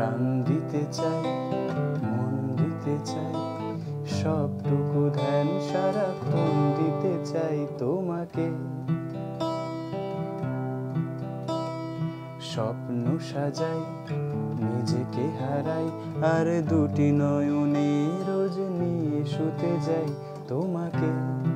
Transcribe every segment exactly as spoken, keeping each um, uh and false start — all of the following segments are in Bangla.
প্রাণ দিতে চাই, মন দিতে চাই, সবটুকু ধ্যান সারাক্ষণ দিতে চাই তোমাকে। স্বপ্ন সাজাই, নিজেকে হারাই, আর দুটি নয়নে রোজ নিয়ে শুতে যাই তোমাকে।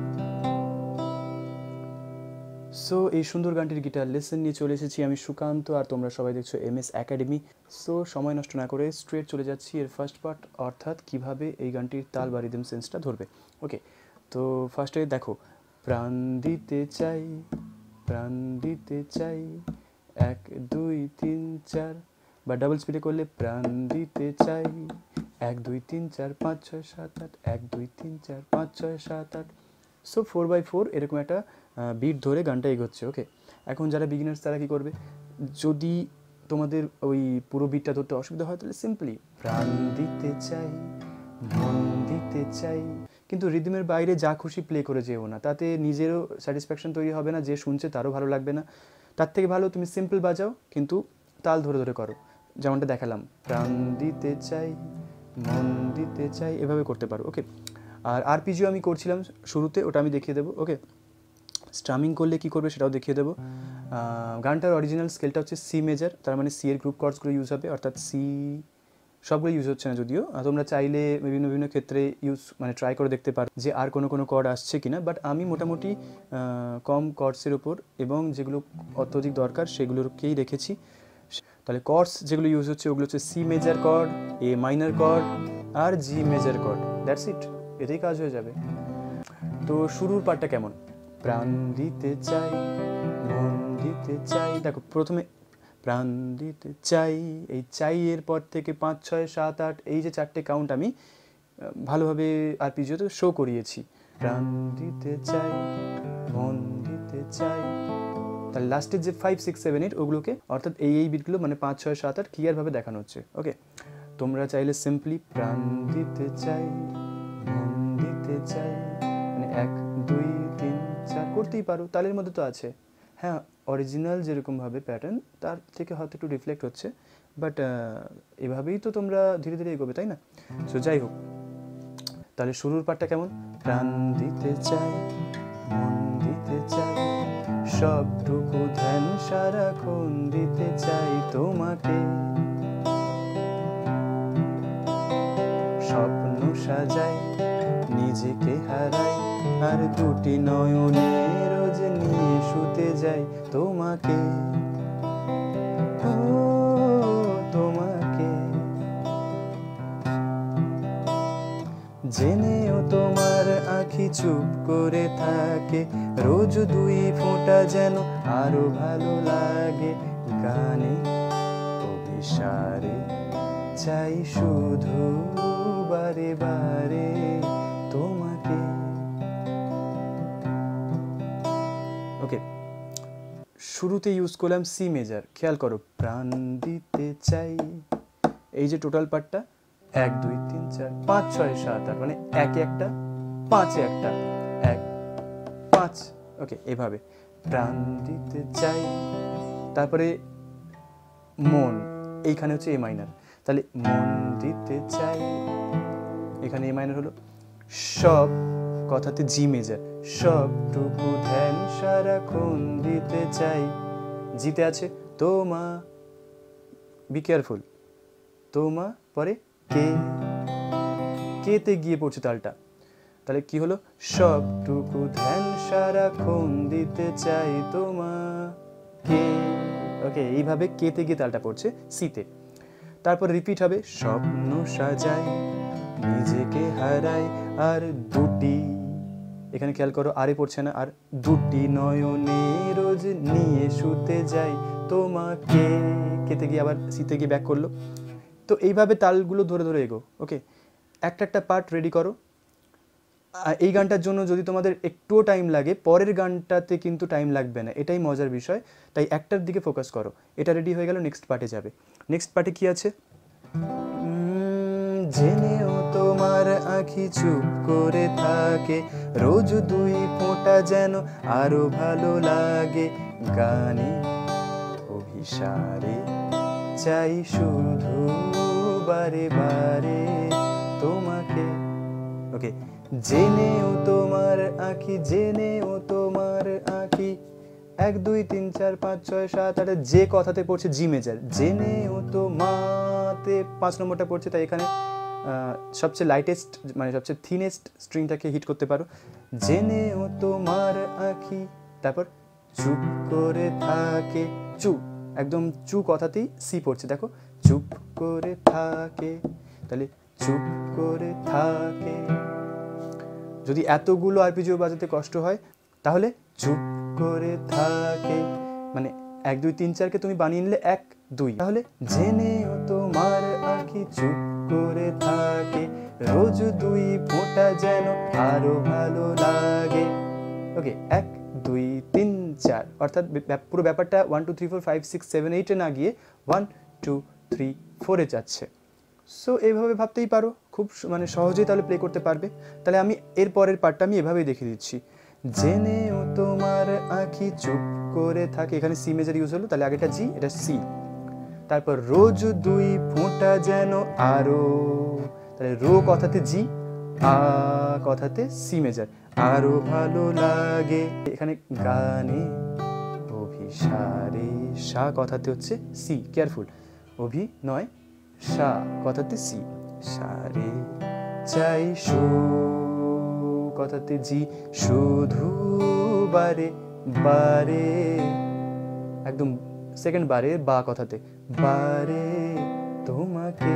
সো এই সুন্দর গানটির গিটার লেসন নিয়ে চলে এসেছি আমি সুকান্ত, আর তোমরা সবাই দেখছো এম এস একাডেমি। সো সময় নষ্ট না করে স্ট্রেট চলে যাচ্ছি এর ফার্স্ট পার্ট, অর্থাৎ কিভাবে এই গানটির তাল বা রিদম সেন্সটা ধরবে। ওকে, তো ফার্স্টে দেখো, প্রাণ দিতে চাই, প্রাণ দিতে চাই, এক দুই তিন চার, বা ডাবল স্পিডে করলে প্রাণ দিতে চাই, এক দুই তিন চার পাঁচ ছয় সাত আট, এক দুই তিন চার পাঁচ ছয় সাত আট। সো ফোর বাই ফোর এরকম একটা বিট ধরে গানটা এগোচ্ছে। ওকে, এখন যারা বিগিনার্স তারা কী করবে, যদি তোমাদের ওই পুরো বিটটা ধরতে অসুবিধা হয় তাহলে সিম্পলি প্রাণ দিতে চাই, মন দিতে চাই, কিন্তু রিদমের বাইরে যা খুশি প্লে করে যেও না, তাতে নিজেরও স্যাটিসফ্যাকশন তৈরি হবে না, যে শুনছে তারও ভালো লাগবে না। তার থেকে ভালো তুমি সিম্পল বাজাও কিন্তু তাল ধরে ধরে করো, যেমনটা দেখালাম, প্রাণ দিতে চাই, মন দিতে চাই, এভাবে করতে পারো। ওকে, আর আরপিজিও আমি করছিলাম শুরুতে, ওটা আমি দেখিয়ে দেবো। ওকে, স্ট্রামিং করলে কী করবে সেটাও দেখিয়ে দেবো। গানটার অরিজিনাল স্কেলটা হচ্ছে সি মেজার, তার মানে সি এর গ্রুপ কর্ডসগুলো ইউজ হবে, অর্থাৎ সি সবগুলো ইউজ হচ্ছে না যদিও, তোমরা চাইলে বিভিন্ন বিভিন্ন ক্ষেত্রে ইউজ মানে ট্রাই করে দেখতে পারো যে আর কোনো কোনো কর্ড আসছে কি না, বাট আমি মোটামুটি কম কর্ডসের ওপর এবং যেগুলো অত্যধিক দরকার সেগুলোকেই রেখেছি। তাহলে কর্ডস যেগুলো ইউজ হচ্ছে ওগুলো হচ্ছে C major chord, A minor chord আর G major chord, that's it, এতেই কাজ হয়ে যাবে। তো শুরুর পার্টটা কেমন, প্রাণ দিতে চাই, মন দিতে চাই, দেখো প্রথমে প্রাণ দিতে চাই, এই চাই এর পর থেকে পাঁচ ছয় সাত আট, এই যে চারটে কাউন্ট আমি ভালোভাবে আরপিজিওতে শো করিয়েছি। প্রাণ দিতে চাই, মন দিতে চাই, তাহলে লাস্টের যে ফাইভ সিক্স সেভেন এইট ওগুলোকে, অর্থাৎ এই এই বিটগুলো মানে পাঁচ ছয় সাত আট ক্লিয়ারভাবে দেখানো হচ্ছে। ওকে, তোমরা চাইলে সিম্পলি প্রাণ দিতে চাই, মন দিতে চাই, মানে এক দুই তিন চার করতেই পারো, তালের মধ্যে তো আছে। হ্যাঁ, অরিজিনাল যেরকমভাবে প্যাটার্ন তার থেকে হয়তো একটু রিফ্লেক্ট হচ্ছে, বাট এভাবেই তো তোমরা ধীরে ধীরে এগোবে, তাই না? সো যাই হোক, তাহলে শুরুর পার্টটা কেমন, প্রাণ দিতে চাই, মন দিতে চাই, সবটুকু ধ্যান সারাক্ষণ দিতে চাই তোমাকে। স্বপ্ন সাজাই, নিজেকে হারাই, আর দুটি নয়নে রোজ নিয়ে শুতে যাই তোমাকে, ও তোমাকে। জেনেও তোমার আঁখি চুপ করে থাকে, রোজ দুই ফোঁটা যেন আরো ভালো লাগে, গানে অভিসারে চাই শুধু বারে বারে তোমাকে। ওকে, শুরুতে ইউজ করলাম সি মেজার, খেয়াল করো, প্রাণ দিতে চাই, এই যে টোটাল পার্টটা এক দুই তিন চার পাঁচ ছয় সাত আট, মানে একে একটা পাঁচে একটা, এক পাঁচ। ওকে, এভাবে প্রাণ দিতে চাই, তারপরে মন, এইখানে হচ্ছে এ মাইনার, তাহলে মন দিতে চাই, এখানে এ মাইনার হলো, সব কথাতে জি মেজার, সবটুকু ধ্যান সারাক্ষণ দিতে চাই, জিতে আছে তোমা, বি কেয়ারফুল, তোমা পরে কে, কেতে গিয়ে পড়ছে তালটা, তাহলে কি হলো, সবটুকু ধ্যান সারাক্ষণ দিতে চাই তোমাকে। ওকে, এইভাবে কেতে গিয়ে তালটা পড়ছে সিতে, তারপর রিপিট হবে, স্বপ্ন সাজাই, নিজেকে হারাই, আর দুটি, এখানে খেয়াল করো আরে পড়ছে না, আর দুটি নয়নে রোজ নিয়ে শুতে যাই তোমাকে, কেতে গিয়ে আবার সিতে গিয়ে ব্যাক করলো। তো এইভাবে তালগুলো ধরে ধরে এগো। ওকে, একটা একটা পার্ট রেডি করো। এই গানটার জন্য যদি তোমাদের একটুও টাইম লাগে, পরের গানটাতে কিন্তু টাইম লাগবে না, এটাই মজার বিষয়, তাই একটার দিকে ফোকাস করো। এটা রেডি হয়ে গেল, নেক্সট পার্টে যাবে। নেক্সট পার্টে কি আছে, জেনেও তোমার আঁখি চুপ করে থাকে, রোজ দুই ফোঁটা যেন আরো ভালো লাগে, গানে অভিসারে চাই শুধু বারে বারে তোমাকে। ওকে, জেনেও তোমার আঁকি, জেনেও তোমার আঁকি, এক দুই তিন চার পাঁচ ছয় সাত আট, যে কথাতে পড়ছে জি মেজার, জেনেও তোমাতে পাঁচ নম্বরটা পড়ছে, তাই এখানে সবচেয়ে লাইটেস্ট মানে সবচেয়ে থিনেস্ট স্ট্রিংটাকে হিট করতে পারো। জেনেও তোমার আঁকি, তারপর চুপ করে থাকে, চু একদম চু কথাতেই সি পড়ছে, দেখো চুপ করে থাকে, তাহলে চুপ করে থাকে। যদি এতগুলো আরপিজিও বাজাতে কষ্ট হয় তাহলে চুপ করে থাকে, মানে এক দুই তিন চারকে তুমি বানিয়ে নিলে এক দুই, তাহলে জেনেও তোমার আঁকি চুপ করে থাকে, রোজ দুই ফোঁটা যেন আরো ভালো লাগে। ওকে, এক দুই তিন চার, অর্থাৎ পুরো ব্যাপারটা one two three four five six seven এইটে না গিয়ে ওয়ান টু থ্রি ফোরে যাচ্ছে। সো এইভাবে ভাবতেই পারো, খুব মানে সহজেই তাহলে প্লে করতে পারবে। তাহলে আমি এর পরের পার্টটা আমি এভাবেই দেখিয়ে দিচ্ছি। জেনেও তোমার আঁকি চুপ করে থাকে, এখানে সি মেজার ইউজ হলো, তাহলে আগেটা জি, এটা সি, তারপর রোজ দুই ফোঁটা যেন আরো, তাহলে রো কথাতে জি, আ কথাতে সি মেজার, আরো ভালো লাগে। এখানে গানে অভিসারে, সা কথাতে হচ্ছে সি, কেয়ারফুল, অভি নয় সা কথাতে সি, সারে চাই সু কথাতে জি, শুধু বারে বারে, একদম সেকেন্ড বারে বা কথাতে বারে তোমাকে,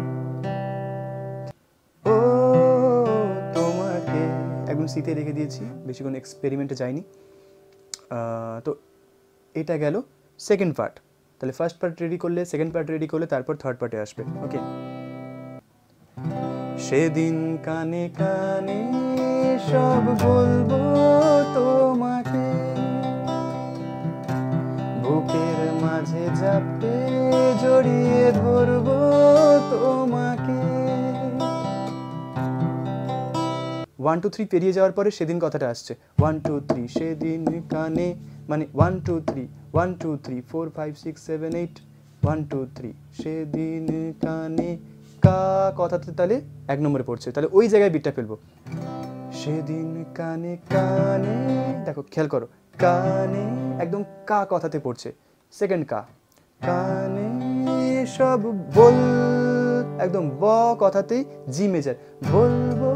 ও তোমাকে, একদম সিতে রেখে দিয়েছি, বেশি কোনো এক্সপেরিমেন্টে যাইনি। তো এটা গেল সেকেন্ড পার্ট। তাহলে ফার্স্ট পার্ট রেডি করলে, সেকেন্ড পার্ট রেডি করলে, তারপর থার্ড পার্টে আসবে। ওকে, সেদিন কানে কানে সব বলবো তোমাকে, বুকের মাঝে চাপতে জড়িয়ে ধরবো তোমাকে। ওয়ান টু থ্রি পেরিয়ে যাওয়ার পরে সেদিন কথাটা আসছে, ওয়ান টু থ্রি সেদিন কানে, মানে one two three one two three four five six seven eight, one two three সেদিন কানে, কা কথাতে তাহলে এক নম্বরে পড়ছে, তাহলে ওই জায়গায় বিটটা ফেলবো। সেদিন কানে কানে, দেখো খেয়াল করো, কানে একদম কা কথাতে পড়ছে, সেকেন্ড কা, কানে সব বল, একদম ব কথাতেই জি মেজার, বলবো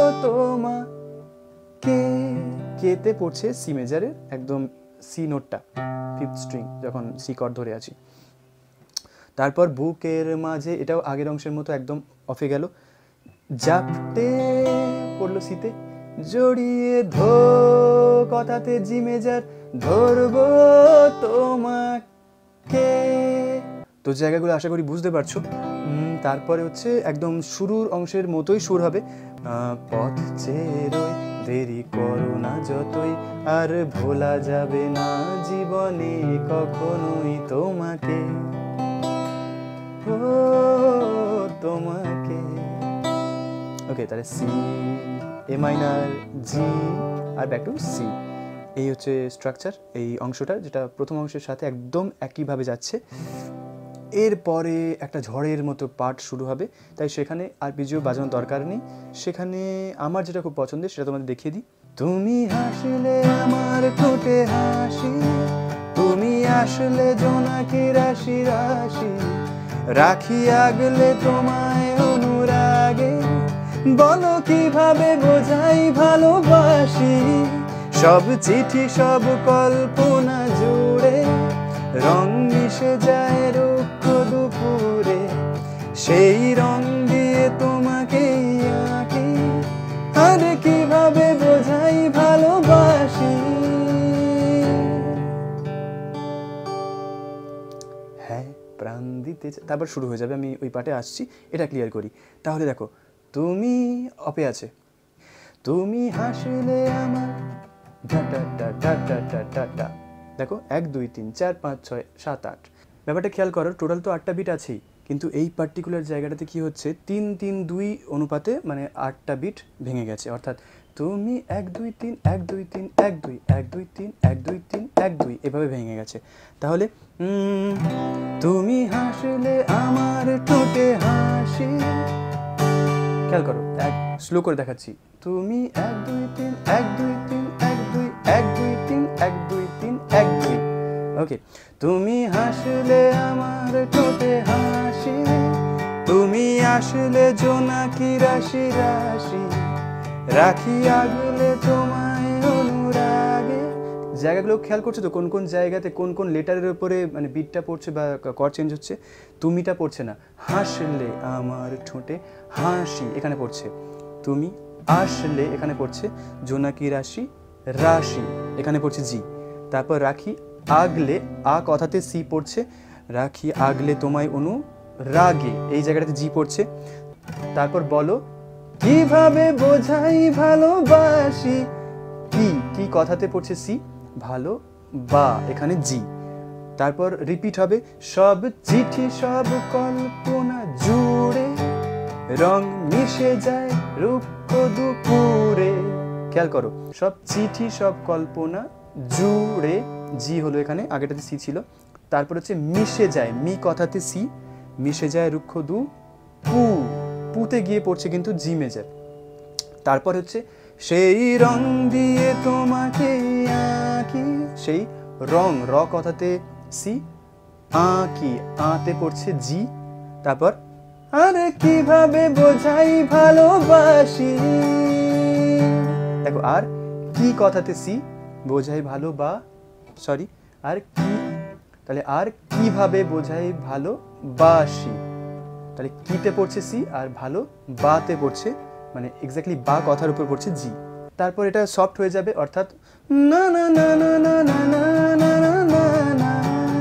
তোমাকে, কেতে পড়ছে সি মেজারের একদম সি নোটটা, ফিফথ স্ট্রিং যখন সি কর্ড ধরে আছি। তারপর বুকের মাঝে, এটাও আগের অংশের মতো একদম অফে গেল, জাপটে পড়লো সিতে, জড়িয়ে ধো কথাতে জি মেজার, ধরবো তোমাকে। তো জায়গাগুলো আশা করি বুঝতে পারছো। তারপরে হচ্ছে একদম শুরুর অংশের মতোই সুর হবে, পথ চেরোই দেরি করো না যতই, আর ভোলা যাবে না জীবনে কখনোই তোমাকে, ও তোমাকে। ওকে, তাহলে সি, এ মাইনার, জি, আর ব্যাক টু সি। এই হচ্ছে স্ট্রাকচার এই অংশটা, যেটা প্রথম অংশের সাথে একদম একইভাবে যাচ্ছে। এরপরে একটা ঝড়ের মতো পার্ট শুরু হবে, তাই সেখানে আরপিজিও বাজানোর দরকার নেই। সেখানে আমার যেটা খুব পছন্দের সেটা তোমাদের দেখিয়ে দিই। তুমি হাসলে আমার ঠোঁটে হাসি, তুমি আসলে জোনাকি রাশি রাশি, রাখি আগলে তোমায় অনুরাগে, বলো কিভাবে বোঝাই ভালোবাসি, সব চিঠি সব কল্পনা জুড়ে রং মিশে যায় রুক্ষ দুপুরে, সেই রং দিয়ে তোমাকে আঁকি, আর কিভাবে বোঝাই ভালোবাসি। হ্যাঁ, প্রাণ দিতে, তারপর শুরু হয়ে যাবে, আমি ওই পার্টে আসছি, এটা ক্লিয়ার করি। তাহলে দেখো, তুমি অপে আছে, তুমি হাসলে আমার ডা ডা ডা ডা ডা ডা ডা, দেখো এক দুই তিন চার পাঁচ ছয় সাত আট, ব্যাপারটা খেয়াল করো, টোটাল তো আটটা বিট আছেই, কিন্তু এই পার্টিকুলার জায়গাটাতে কি হচ্ছে, তিন তিন দুই অনুপাতে মানে আটটা বিট ভেঙে গেছে, অর্থাৎ তুমি এক দুই তিন এক দুই তিন এক দুই এক দুই তিন এক দুই তিন এক দুই এভাবে ভেঙে গেছে। তাহলে উম, তুমি হাসলে আমার ঠোঁটে হাসি, খেয়াল করো, এক স্লো করে দেখাচ্ছি। তুমি এক দুই তিন এক দুই তিন এক দুই এক দুই তিন এক দুই তিন এক দুই। ওকে, তুমি হাসলে আমার ঠোঁটে হাসি, তুমি আসলে জোনাকি রাশি রাশি, রাখি আগলে তোমায় অনুরাগে। জায়গাগুলো খেয়াল করছো তো, কোন কোন জায়গাতে কোন কোন লেটারের উপরে মানে বিটটা পড়ছে বা কর্ড চেঞ্জ হচ্ছে। তুমিটা পড়ছে না, হাসলে আমার ঠোঁটে হাসি এখানে পড়ছে, তুমি আসলে এখানে পড়ছে জোনাকি রাশি রাশি এখানে পড়ছে জি। তারপর রাখি আগলে আ কথাতে সি পড়ছে, রাখি আগলে তোমায় অনু রাগে এই জায়গাটাতে জি পড়ছে। তারপর বলো কিভাবে বোঝাই ভালোবাসি, কি কি কথাতে পড়ছে সি, ভালো বা এখানে জি। তারপর রিপিট হবে সব চিঠি সব কল্পনা জুড়ে, রং মিশে যায় রুক্ষ দুপুরে। খেয়াল করো, সব চিঠি সব কল্পনা জুড়ে, জি হলো এখানে, আগেটাতে সি ছিল। তারপর হচ্ছে মিশে যায়, মি কথাতে সি, মিশে যায় রুক্ষ দু পু, পুতে গিয়ে পড়ছে কিন্তু জি মেজার। তারপর হচ্ছে সেই রং দিয়ে তোমাকে আঁকি, সেই রং র কথাতে সি, আঁকি আতে পড়ছে জি। তারপর আরে কিভাবে বোঝাই ভালোবাসি, দেখো আর কি কথাতে সি, বোঝাই ভালো বা সরি আর কি, তাহলে আর কিভাবে বোঝাই ভালোবাসি, তাহলে কিতে পড়ছে সি আর ভালো বাতে পড়ছে, মানে এক্স্যাক্টলি বা কথার উপর পড়ছে জি। তারপর এটা সফট হয়ে যাবে, অর্থাৎ না না না না না না না না না না না।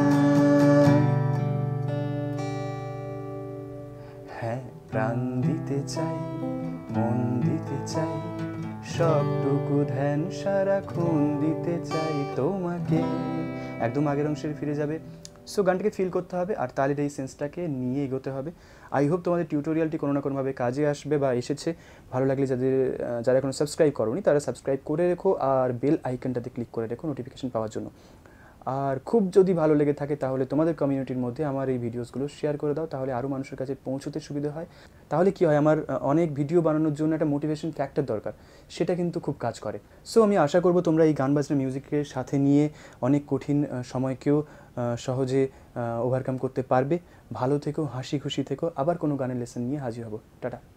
হ্যাঁ প্রাণ দিতে চাই, মন দিতে চাই, সবটুকু ধ্যান সারাক্ষণ দিতে চাই তোমাকে। একদম আগের অংশে ফিরে যাবে। সো গানটাকে ফিল করতে হবে আর তালের এই সেন্সটাকে নিয়ে এগোতে হবে। আই হোপ তোমাদের টিউটোরিয়ালটি কোনো না কোনোভাবে কাজে আসবে বা এসেছে। ভালো লাগলে যাদের যারা এখনো সাবস্ক্রাইব করোনি তারা সাবস্ক্রাইব করে রেখো আর বেল আইকনটাতে ক্লিক করে রেখো নোটিফিকেশন পাওয়ার জন্য। আর খুব যদি ভালো লেগে থাকে তাহলে তোমাদের কমিউনিটির মধ্যে আমার এই ভিডিওসগুলো শেয়ার করে দাও, তাহলে আরও মানুষের কাছে পৌঁছতে সুবিধা হয়। তাহলে কি হয়, আমার অনেক ভিডিও বানানোর জন্য একটা মোটিভেশন ফ্যাক্টর দরকার, সেটা কিন্তু খুব কাজ করে। সো আমি আশা করব তোমরা এই গান বাজনা মিউজিকের সাথে নিয়ে অনেক কঠিন সময়কেও সহজে ওভারকাম করতে পারবে। ভালো থেকো, হাসি খুশি থেকো, আবার কোনো গানের লেসন নিয়ে হাজির হব। টাটা।